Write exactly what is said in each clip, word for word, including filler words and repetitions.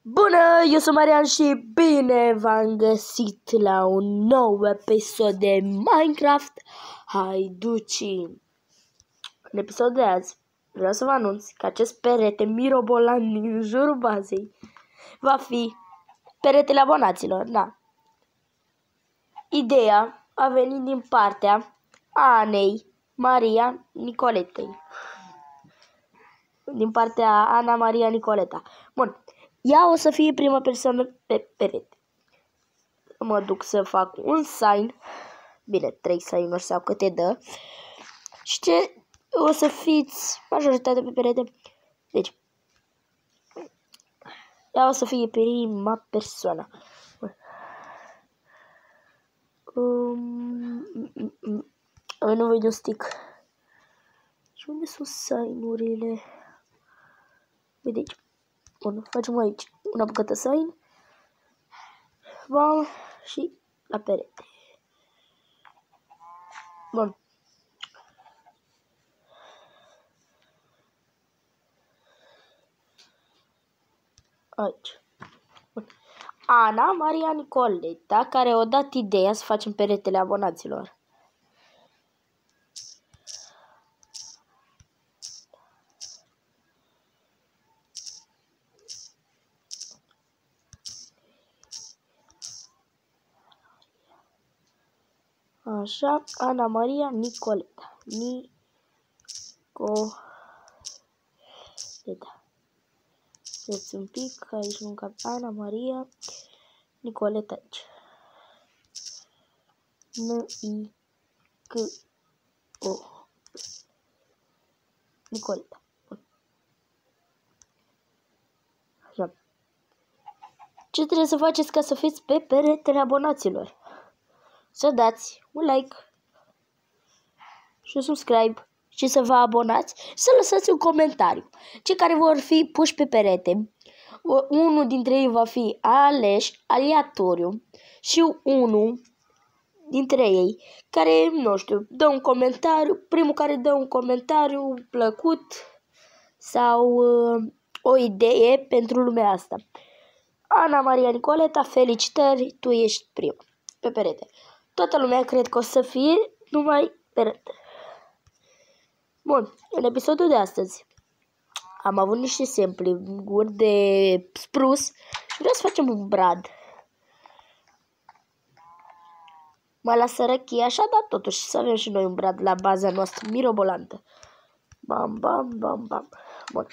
Bună, eu sunt Marian și bine v-am găsit la un nou episod de Minecraft Haiducii. În episodul de azi vreau să vă anunț că acest perete mirobolant din jurul bazei va fi peretele abonaților, da. Ideea a venit din partea Anei Maria Nicoletei. Din partea Ana Maria Nicoleta. Bun. Ea o să fie prima persoană pe perete. Mă duc să fac un sign. Bine, trei sign-uri sau câte dă. Și ce o să fiți majoritatea pe perete. Deci, ea o să fie prima persoană. Um, Am nevoie de un stick. Și unde sunt sign-urile? Uite aici. Bun, facem aici una bucată sign. Bam, și la perete. Bun. Aici. Bun. Ana Maria Nicoleta, care a dat ideea să facem peretele abonaților. Așa, Ana Maria Nicoleta. Nicoleta. Deci un pic, aici nu cap Ana Maria Nicoleta aici. N-I-C-O. Nicoleta. Așa. Ce trebuie să faceți ca să fiți pe peretele abonaților? Să dați un like și un subscribe și să vă abonați, să lăsați un comentariu. Cei care vor fi puși pe perete, unul dintre ei va fi ales aleatoriu și unul dintre ei care, nu știu, dă un comentariu, primul care dă un comentariu plăcut sau uh, o idee pentru lumea asta. Ana Maria Nicoleta, felicitări, tu ești prima pe perete. Toată lumea cred că o să fie numai perete. Bun, în episodul de astăzi am avut niște sample-uri de spruce și vreau să facem un brad. Mă las sărăchie așa, dar totuși să avem și noi un brad la baza noastră mirobolantă. Bam, bam, bam, bam. Bun.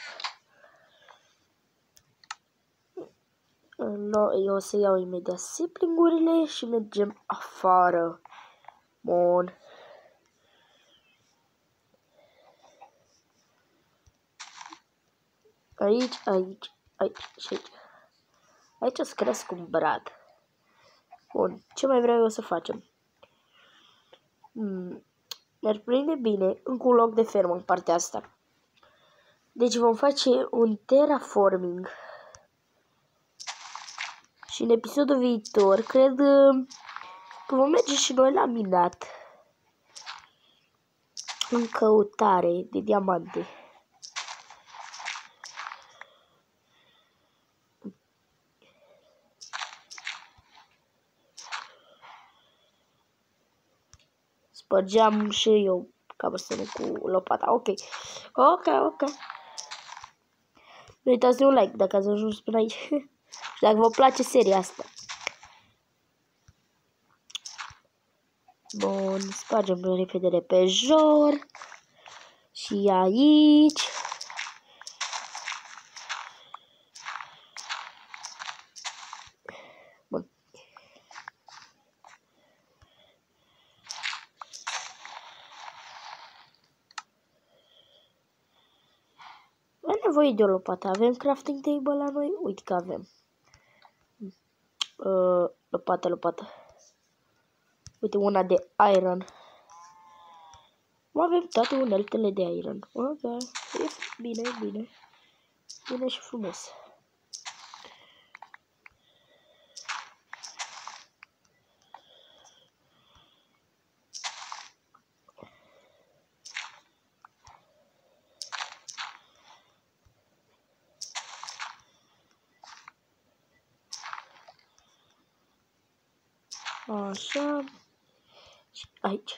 Eu o să iau imediat sapling-urile și mergem afară. Bun. Aici, aici, aici și aici. Aici o să cresc un brad. Bun, ce mai vreau eu să facem? Hmm. Ne-ar prinde bine încă un loc de fermă în partea asta. Deci vom face un terraforming. Și în episodul viitor, cred că vom merge și noi la minat. În căutare de diamante. Spărgeam și eu cabăsănul cu lopata. Ok. Ok, ok. Nu uitați de un like dacă ați ajuns până aici. Și dacă vă place seria asta. Bun, spargem repede repejor. Și aici. Bun. Avem nevoie de o lopată. Avem crafting table la noi? Uite că avem. Uh, lopată, lopată. Uite, una de iron. Avem toate uneltele de iron. Ok. E bine, bine. Bine și frumos. Așa. Și aici.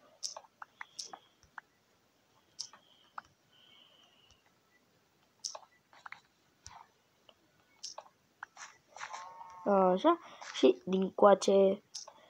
Așa. Și din coace.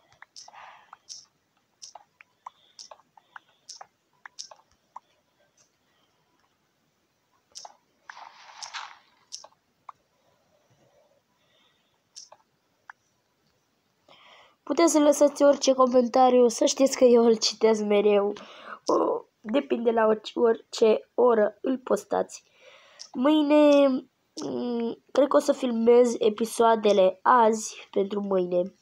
Puteți să lăsați orice comentariu, să știți că eu îl citesc mereu. O, depinde la orice oră îl postați. Mâine, cred că o să filmez episoadele azi pentru mâine.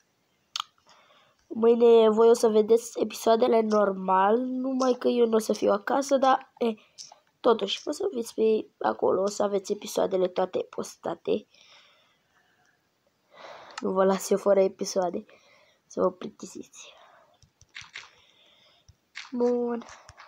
Mâine voi o să vedeți episoadele normal, numai că eu nu o să fiu acasă, dar e, totuși o să fiți pe acolo, o să aveți episoadele toate postate. Nu vă las eu fără episoade, să vă plictisiți. Bun.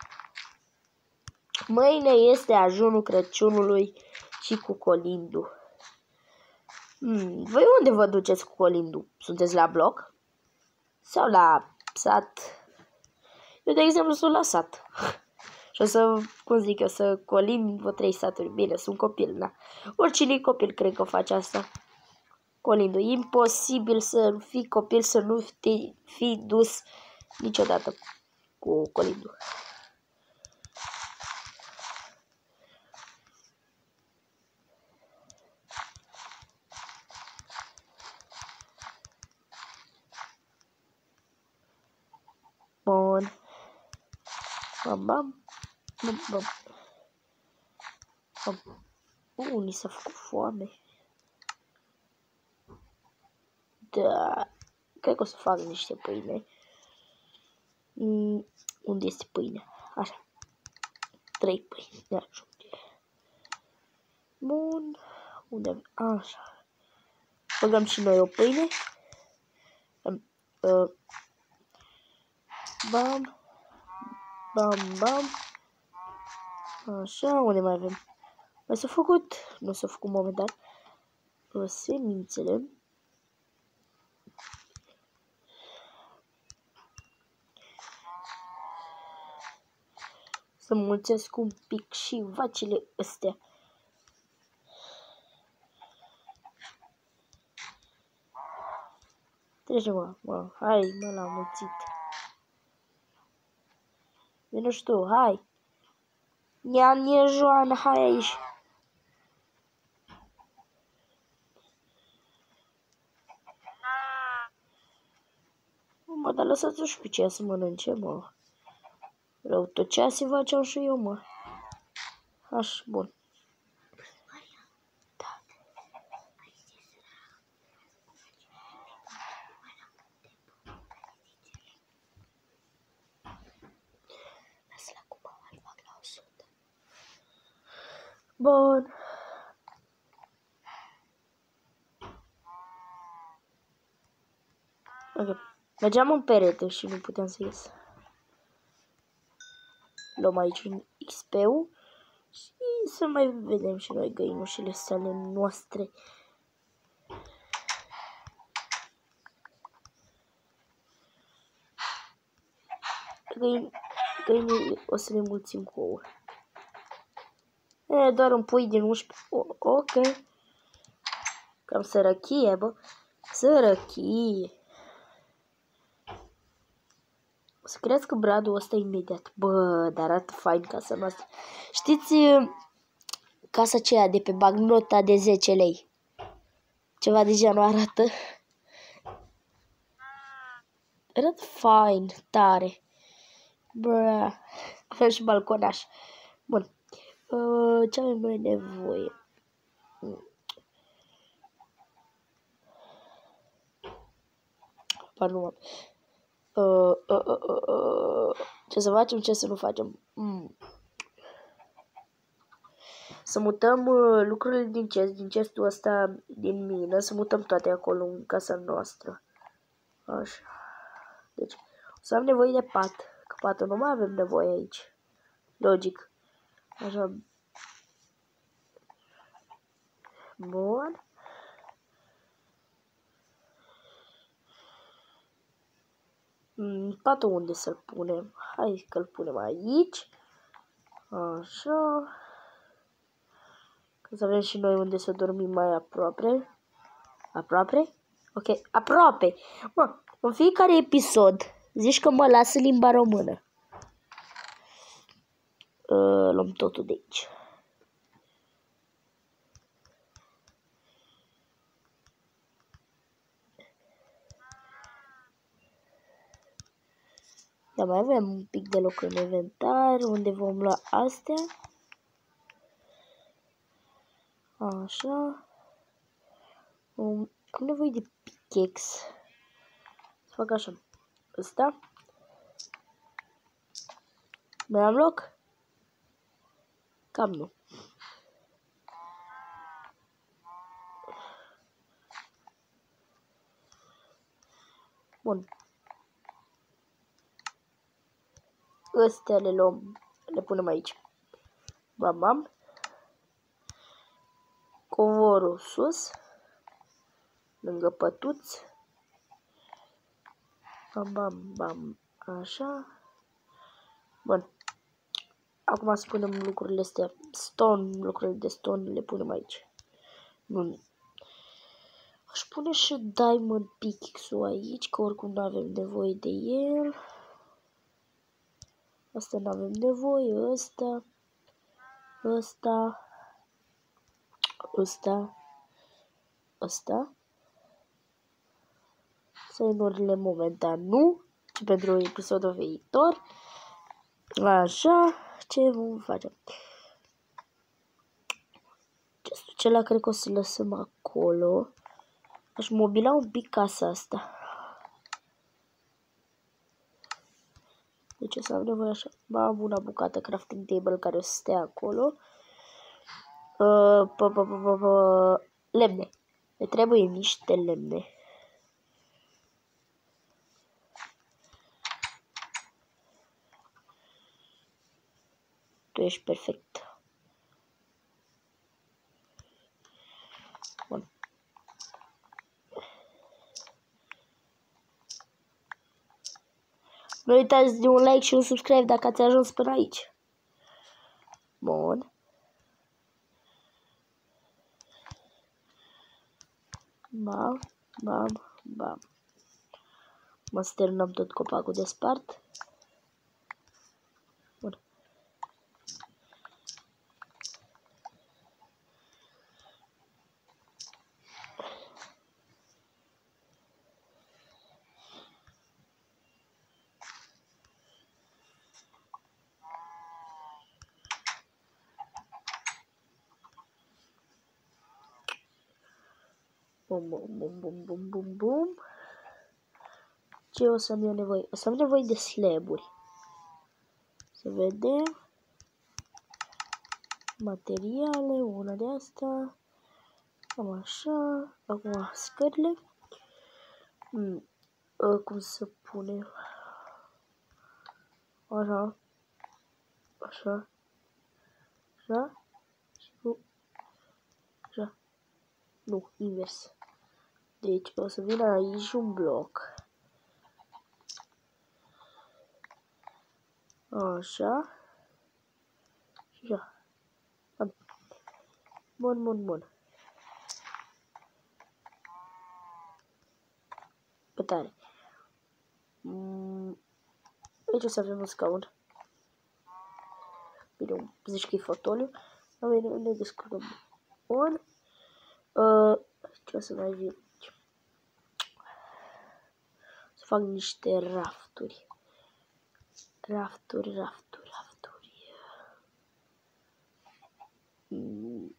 Mâine este ajunul Crăciunului și cu colindu. Hmm, voi unde vă duceți cu colindu? Sunteți la bloc? Sau la sat? Eu, de exemplu, sunt la sat. Și o să, cum zic eu, să colim vreo trei saturi. Bine, sunt copil, da. Oricine copil cred că face asta. Colindu. Imposibil să fii copil, să nu te fi dus niciodată cu colindu. Bun. Bam, bam. Bam, bam. Bam. Uh, ni s-a făcut foame. Da. Cred că o să fac niște pâine. Mm, unde este pâine? Așa. Trei pâini. Ne ajunge. Bun. Unde? Așa. Băgăm și noi o pâine. Uh, bam. Bam, bam. Așa, unde mai avem? Mai s-a făcut, nu s-a făcut momentan, uh, semințele. Să mulțesc un pic și vacile astea. Trece, mă, mă, hai, mă, l-am mulțit. Vino și tu, hai. Ia, nie, Joana, hai aici. Mă, dar lăsați-o și pe ceea să mănânce, mă. Rău tot ceea să facem și eu, mă. Așa, bun. Da. Lasă-l acum, îl fac la o sută. Bun. Ok. Mergeam în perete și nu puteam să ies. Luăm aici un X P-ul și să mai vedem și noi găinușile sale noastre. Găin, găinile o să le mulțim cu ouă. E, doar un pui din unsprezece. O, ok. Cam sărăchie, bă. Sărăchie. O să crească bradul ăsta imediat. Bă, dar arată fain casa noastră. Știți casa aceea de pe bagnota de zece lei? Ceva de genul arată. Arată fain, tare. Bă, avem și balconaș. Bun. Uh, ce avem noi nevoie? Pa, nu. Uh, uh, uh, uh, uh. Ce să facem, ce să nu facem? Mm. Să mutăm uh, lucrurile din chest, din chestul ăsta, din mină, să mutăm toate acolo în casa noastră. Așa. Deci, o să am nevoie de pat, că patul nu mai avem nevoie aici. Logic. Așa. Bun. Mm, patul unde să-l punem? Hai că-l punem aici. Așa. Ca să avem și noi unde să dormim mai aproape. Aproape? Ok, aproape. Mă, în fiecare episod zici că mă lasă limba română. Uh, luăm totul de aici. Dar mai avem un pic de loc în inventar, unde vom lua astea. Așa. Um, am nevoie de pickaxe. Să fac așa. Ăsta. Mai am loc? Cam nu. Bun. Astea le luăm, le punem aici. Bam, bam. Covorul sus. Lângă pătuț. Bam, bam, bam. Așa. Bun. Acum să punem lucrurile astea. Stone, lucrurile de stone le punem aici. Bun. Aș pune și diamond pickaxe-ul aici, că oricum nu avem nevoie de el. Asta nu avem nevoie, ăsta, ăsta, ăsta, ăsta. Signurile momentan nu, ci pentru episodul viitor. Așa, ce vom face? Gestul acela cred că o să lăsăm acolo. Aș mobila un pic casa asta. Deci o să am nevoie așa. Am una bucată crafting table care o să stea acolo. Uh, p -p -p -p -p lemne. Ne trebuie niște lemne. Tu ești perfect. Bun. Nu uitați de un like și un subscribe dacă ați ajuns până aici. Bun. Bam, bam, bam. Mă sternăm tot copacul de spart. Bun. Bum, bum, bum, bum, bum, bum, bum. Ce o să-mi iau nevoie? O să am nevoie de slaburi. Să vedem. Materiale, una de asta. Cam așa. Acum scările. Hmm. Cum să punem? Așa. Așa. Așa. Și nu. Așa. Nu, invers. Deci o să vină aici un bloc. Așa. Și așa. Bun, bun, bun. Pe tare. Mm. Aici o să avem un scaun. Bine, zici că e fotoliu. Noi ne descurcăm. Bun. Uh, ce o să mai vin? Să fac niște rafturi. Rafturi, rafturi, rafturi. Mm.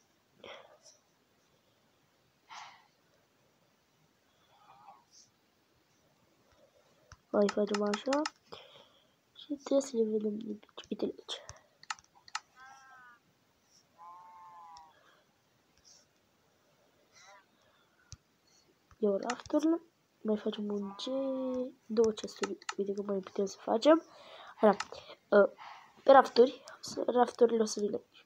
Mai facem așa. Și trebuie să le vedem din uite aici. Eu rafturile. Mai facem un G, două chesturi. Uite că mai putem să facem. Așa. Uh, pe rafturi. Rafturile o să vină aici.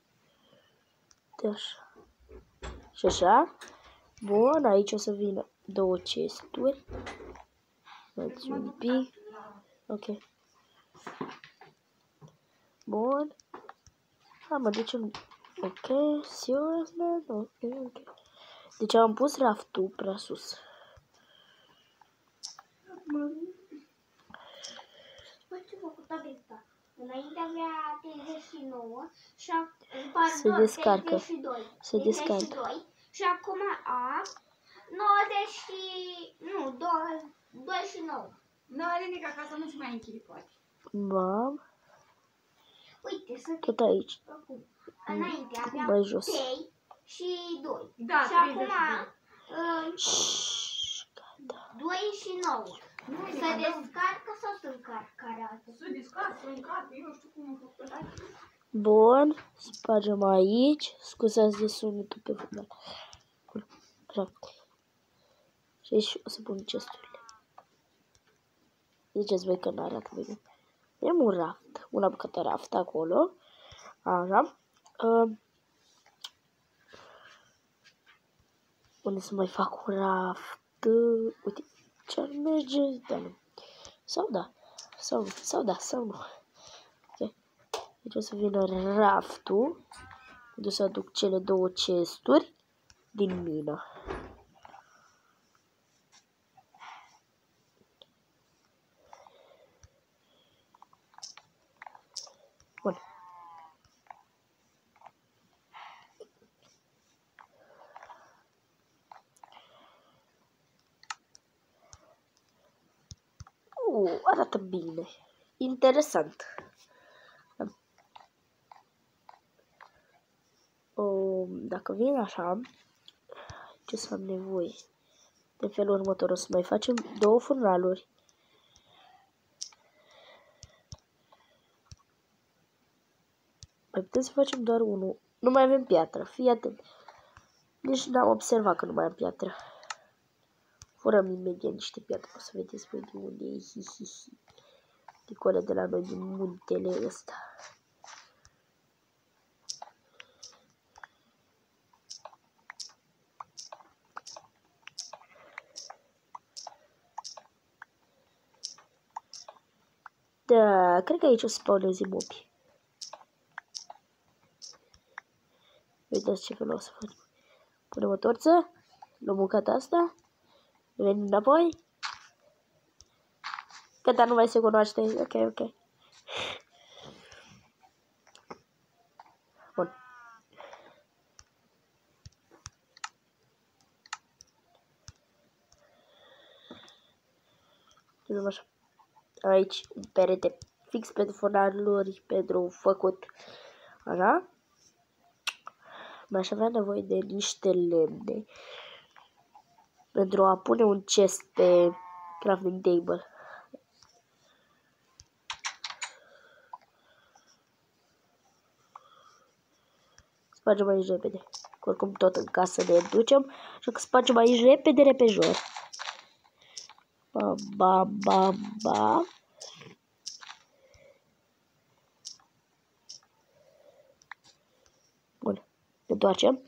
De așa. Și așa. Bun, aici o să vină două chesturi. Dați un pic. Ok. Bun. Ah, mă, de ce nu? Ok, serious, man? Ok, ok. Deci am pus raftul prea sus. Băi, ce făcut Tabita? Înainte avea treizeci și nouă și Se descarcă. treizeci și doi. Se descarcă. Și acum am nouăzeci și... nu, douăzeci și nouă. Nu are nimic, ca să nu-ți mai închiri, poate. Mam. Uite, să... Tot aici. Acum. Înainte aveam Mai jos. trei și doi. Da, și treizeci acum și doi. um, doi și nouă. Se descarcă sau se încarcă arată? Se descarcă, se încarcă, eu nu știu cum o făcut. Bun. Spargem aici. Scuzați de sunetul pe fundal. Bun. Așa. Și aici o să pun chesturile. Ziceți voi că nu arată bine. Avem un raft. Una bucată raft acolo. Așa. Uh, unde să mai fac un raft? Uh, uite. Ce ar merge? Da, nu. Sau da. Sau nu. Sau da. Sau nu. Okay. Deci o să vină raftul. Unde o să aduc cele două chesturi din mină. Bun. Uh, arată bine. Interesant. O, dacă vin așa, ce să am nevoie? De felul următor o să mai facem două furnaluri. Mai putem să facem doar unul. Nu mai avem piatră, fii atent. Nici n-am observat că nu mai am piatră. Furăm imediat niște piatră, o să vedeți voi de unde e, hi, hi, hi. Picole de la noi din muntele ăsta. Da, cred că aici o să spawneze mobi. Uitați ce fel o să facem. Punem o torță, luăm bucata asta, venim înapoi. Gata, nu mai se cunoaște. Ok, ok. Bun. Vedem așa. Aici un perete fix pentru furnaluri, pentru făcut. Așa. Mai aș avea nevoie de niște lemne pentru a pune un chest pe crafting table. Spargem aici repede. Oricum tot în casă ne ducem, așa că spargem aici repede, repejor. Bam, bam, bam, bam. Bun, ne întoarcem.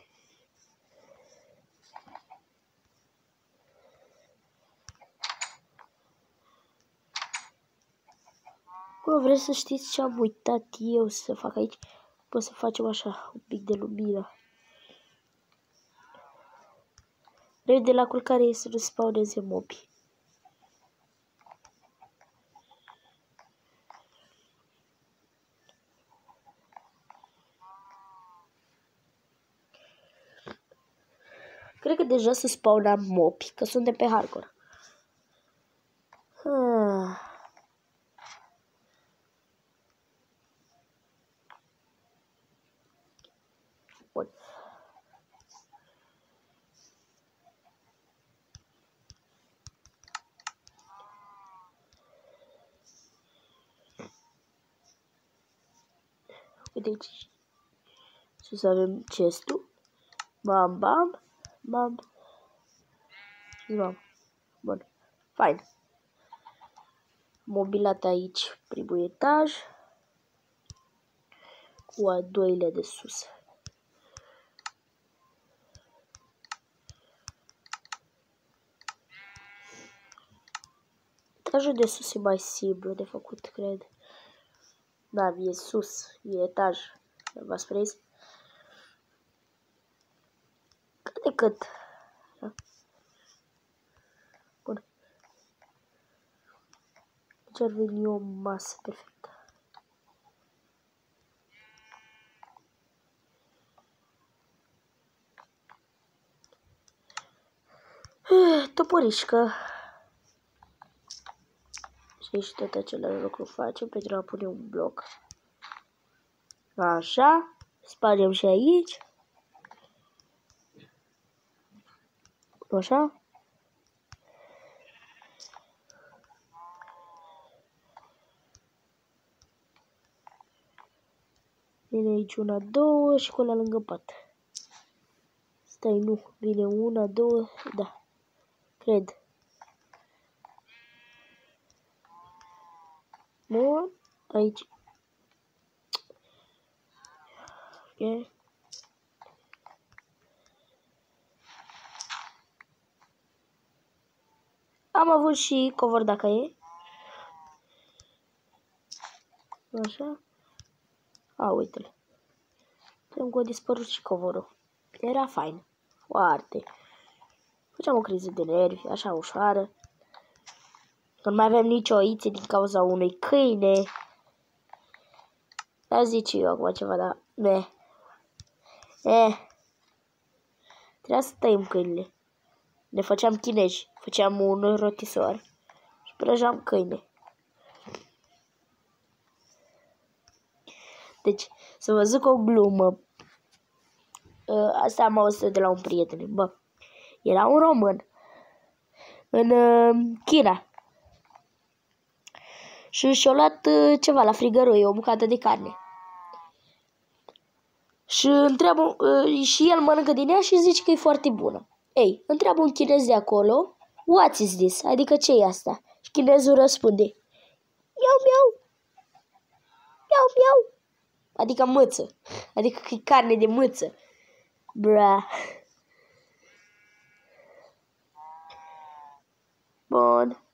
Bă, vreți să știți ce am uitat eu să fac aici? Pot să facem așa, un pic de lumină. De la culcare e să nu spawneze mobi. Cred că deja se spawna mobi, că suntem pe hardcore. Ah. Bun. Uite aici. Sus avem chestul. Bam, bam, bam. Și bam. Bun. Fain. Mobilat aici, primul etaj. Cu a doilea de sus. Etajul de sus e mai simplu de făcut, cred. Da, e sus, e etaj. V-ați prins? Cât de cât. Bun. Deci ar veni o masă perfectă. Toporișcă. Și aici tot același lucru facem pentru a pune un bloc. Așa. Spargem și aici. Așa. Vine aici una, două și cu la lângă pat. Stai, nu. Vine una, două, da. Cred. Bun. Aici. Ok. Am avut și covor dacă e. Așa. A, uite-l. Cred că a dispărut și covorul. Era fain. Foarte. Făceam o criză de nervi, așa ușoară. Nu mai avem nicio oițe din cauza unui câine. Dar zice eu acum ceva, dar... Ne. Eh. Trebuia să tăiem câinile. Ne făceam chinezi. Făceam un rotisor. Și prăjam câine. Deci, să vă zic o glumă. Asta am auzit de la un prieten. Bă, era un român în China. Și și-a luat ceva la frigăroi, o bucată de carne. Și întreabă, și el mănâncă din ea și zice că e foarte bună. Ei, întreabă un chinez de acolo, what is this? Adică ce e asta? Și chinezul răspunde, miau, miau, miau, miau. Adică mâță. Adică că e carne de mâță. Bra. Bun.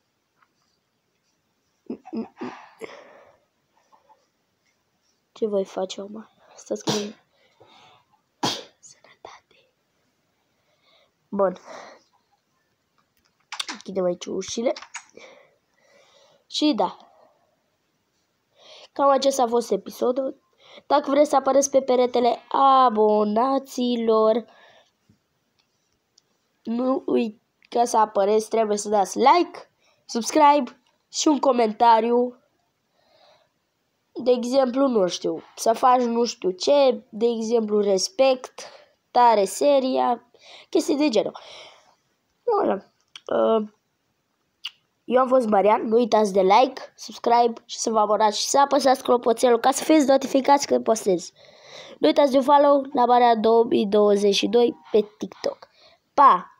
Ce voi face, oma? Stați cu mine. Sănătate. Bun. Închidem aici ușile. Și da. Cam acesta a fost episodul. Dacă vreți să apăreți pe peretele abonaților, nu uitați să apăreți, trebuie să dați like, subscribe și un comentariu. De exemplu, nu știu, să faci nu știu ce, de exemplu, respect, tare seria, chestii de genul. Eu am fost Marian, nu uitați de like, subscribe și să vă abonați și să apăsați clopoțelul ca să fiți notificați când postez. Nu uitați de follow la Marian două mii douăzeci și doi pe TikTok. Pa!